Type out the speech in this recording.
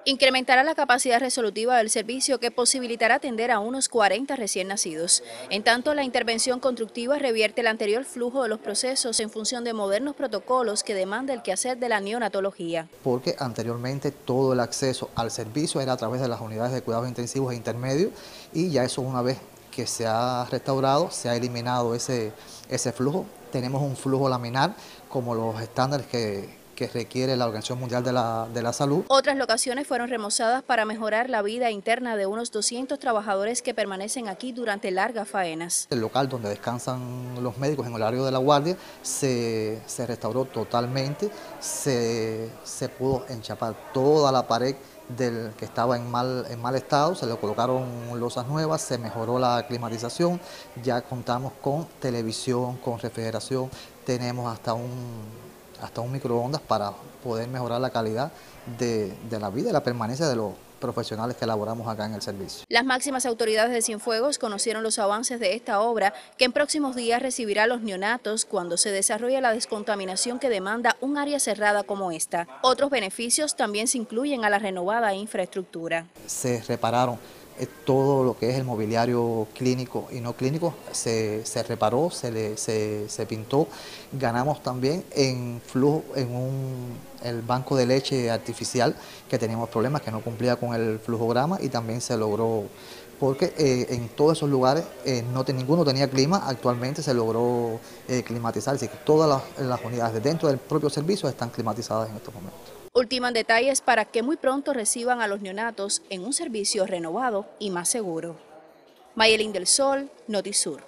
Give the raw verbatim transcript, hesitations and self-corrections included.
Incrementará la capacidad resolutiva del servicio que posibilitará atender a unos cuarenta recién nacidos. En tanto, la intervención constructiva revierte el anterior flujo de los procesos en función de modernos protocolos que demanda el quehacer de la neonatología. Porque anteriormente todo el acceso al servicio era a través de las unidades de cuidados intensivos e intermedios y ya eso una vez que se ha restaurado, se ha eliminado ese, ese flujo. Tenemos un flujo laminar como los estándares que, que requiere la Organización Mundial de la, de la Salud. Otras locaciones fueron remozadas para mejorar la vida interna de unos doscientos trabajadores que permanecen aquí durante largas faenas. El local donde descansan los médicos en horario de la guardia se, se restauró totalmente, se, se pudo enchapar toda la pared del que estaba en mal, en mal estado, se le colocaron losas nuevas, se mejoró la climatización, ya contamos con televisión, con refrigeración, tenemos hasta un, hasta un microondas para poder mejorar la calidad de, de la vida y la permanencia de los profesionales que elaboramos acá en el servicio. Las máximas autoridades de Cienfuegos conocieron los avances de esta obra que en próximos días recibirá a los neonatos cuando se desarrolle la descontaminación que demanda un área cerrada como esta. Otros beneficios también se incluyen a la renovada infraestructura. Se repararon eh, todo lo que es el mobiliario clínico y no clínico, se, se reparó, se, le, se, se pintó. Ganamos también en flujo, en un, el banco de leche artificial que teníamos problemas, que no cumplía con el flujograma y también se logró, porque eh, en todos esos lugares eh, no te, ninguno tenía clima, actualmente se logró eh, climatizar, así que todas las, las unidades dentro del propio servicio están climatizadas en estos momentos. Ultiman detalles para que muy pronto reciban a los neonatos en un servicio renovado y más seguro. Mayelín del Sol, Notisur.